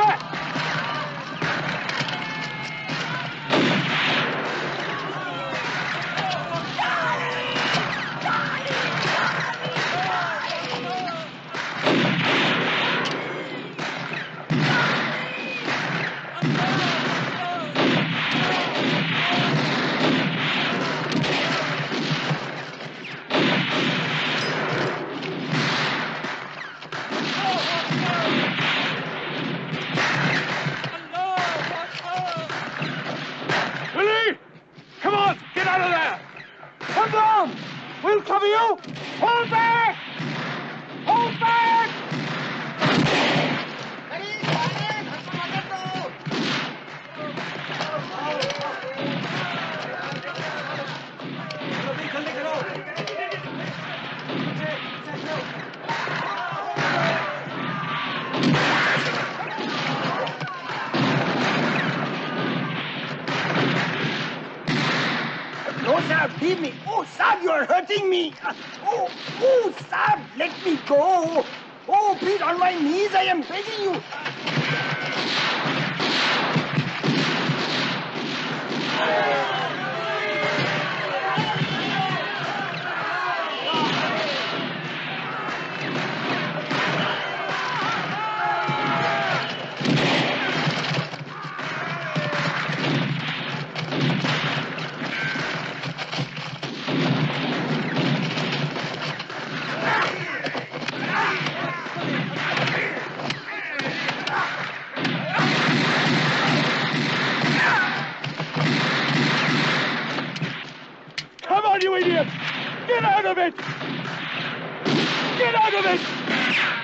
No, sir, leave me. Oh, sir, you are hurting me. Oh, sir, let me go. Oh, please, on my knees, I am begging you. Come on, you idiot! Get out of it! Get out of it!